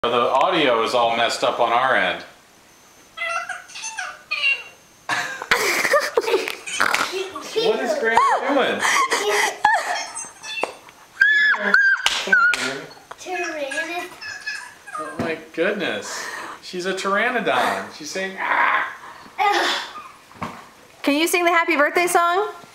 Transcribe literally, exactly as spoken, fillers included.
The audio is all messed up on our end. What is Grandma doing? Come on, Amy. Oh my goodness. She's a pteranodon. She's saying, ah! Can you sing the happy birthday song?